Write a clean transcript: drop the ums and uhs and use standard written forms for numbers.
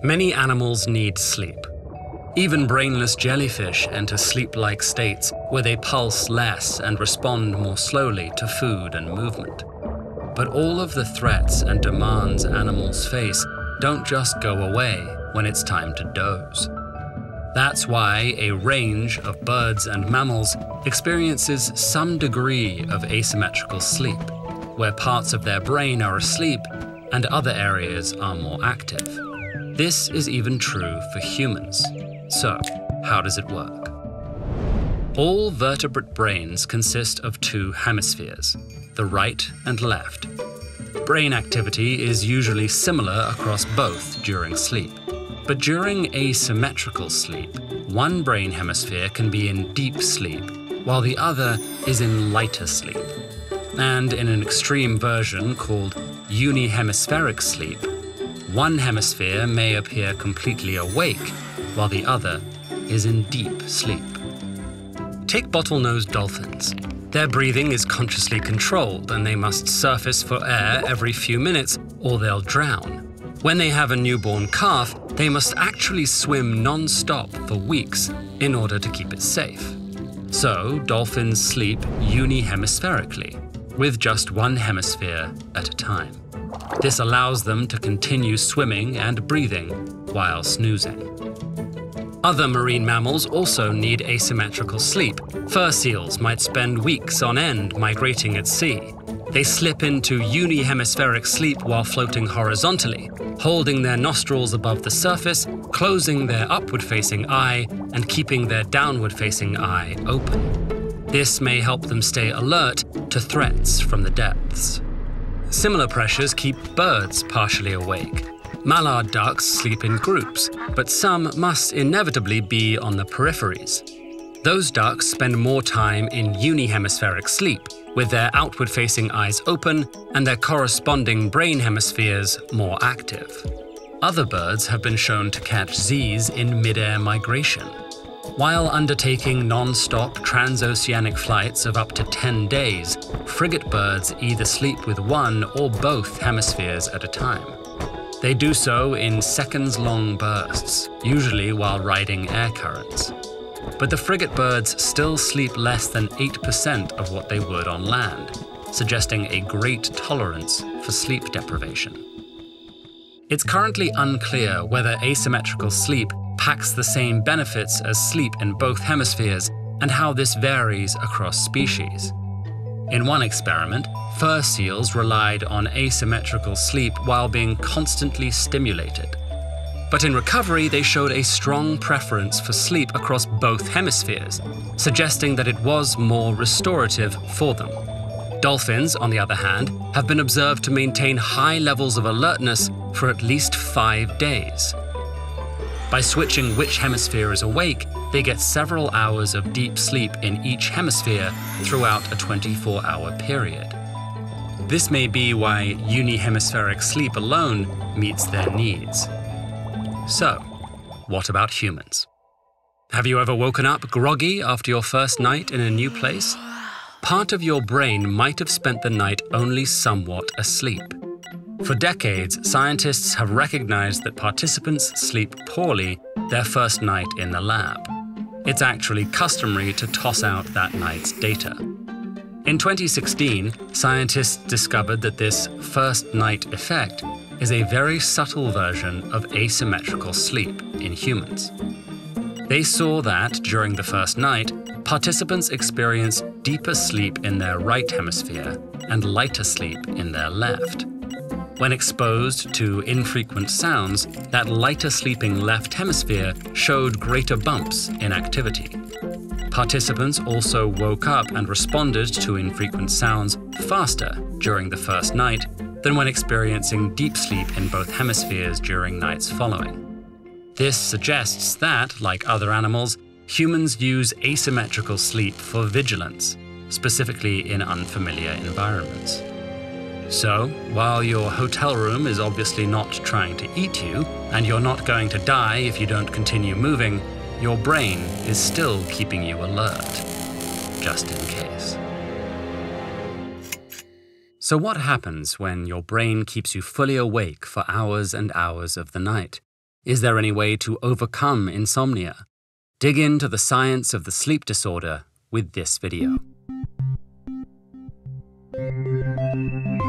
Many animals need sleep. Even brainless jellyfish enter sleep-like states where they pulse less and respond more slowly to food and movement. But all of the threats and demands animals face don't just go away when it's time to doze. That's why a range of birds and mammals experiences some degree of asymmetrical sleep, where parts of their brain are asleep and other areas are more active. This is even true for humans. So, how does it work? All vertebrate brains consist of two hemispheres, the right and left. Brain activity is usually similar across both during sleep. But during asymmetrical sleep, one brain hemisphere can be in deep sleep, while the other is in lighter sleep. And in an extreme version called unihemispheric sleep, one hemisphere may appear completely awake, while the other is in deep sleep. Take bottlenose dolphins. Their breathing is consciously controlled, and they must surface for air every few minutes or they'll drown. When they have a newborn calf, they must actually swim non-stop for weeks in order to keep it safe. So, dolphins sleep unihemispherically, with just one hemisphere at a time. This allows them to continue swimming and breathing while snoozing. Other marine mammals also need asymmetrical sleep. Fur seals might spend weeks on end migrating at sea. They slip into unihemispheric sleep while floating horizontally, holding their nostrils above the surface, closing their upward-facing eye, and keeping their downward-facing eye open. This may help them stay alert to threats from the depths. Similar pressures keep birds partially awake. Mallard ducks sleep in groups, but some must inevitably be on the peripheries. Those ducks spend more time in unihemispheric sleep, with their outward-facing eyes open and their corresponding brain hemispheres more active. Other birds have been shown to catch Z's in mid-air migration. While undertaking non-stop transoceanic flights of up to 10 days, frigate birds either sleep with one or both hemispheres at a time. They do so in seconds-long bursts, usually while riding air currents. But the frigate birds still sleep less than 8% of what they would on land, suggesting a great tolerance for sleep deprivation. It's currently unclear whether asymmetrical sleep packs the same benefits as sleep in both hemispheres and how this varies across species. In one experiment, fur seals relied on asymmetrical sleep while being constantly stimulated. But in recovery, they showed a strong preference for sleep across both hemispheres, suggesting that it was more restorative for them. Dolphins, on the other hand, have been observed to maintain high levels of alertness for at least 5 days. By switching which hemisphere is awake, they get several hours of deep sleep in each hemisphere throughout a 24-hour period. This may be why unihemispheric sleep alone meets their needs. So, what about humans? Have you ever woken up groggy after your first night in a new place? Part of your brain might have spent the night only somewhat asleep. For decades, scientists have recognized that participants sleep poorly their first night in the lab. It's actually customary to toss out that night's data. In 2016, scientists discovered that this first night effect is a very subtle version of asymmetrical sleep in humans. They saw that, during the first night, participants experienced deeper sleep in their right hemisphere and lighter sleep in their left. When exposed to infrequent sounds, that lighter sleeping left hemisphere showed greater bumps in activity. Participants also woke up and responded to infrequent sounds faster during the first night than when experiencing deep sleep in both hemispheres during nights following. This suggests that, like other animals, humans use asymmetrical sleep for vigilance, specifically in unfamiliar environments. So, while your hotel room is obviously not trying to eat you, and you're not going to die if you don't continue moving, your brain is still keeping you alert, just in case. So what happens when your brain keeps you fully awake for hours and hours of the night? Is there any way to overcome insomnia? Dig into the science of the sleep disorder with this video.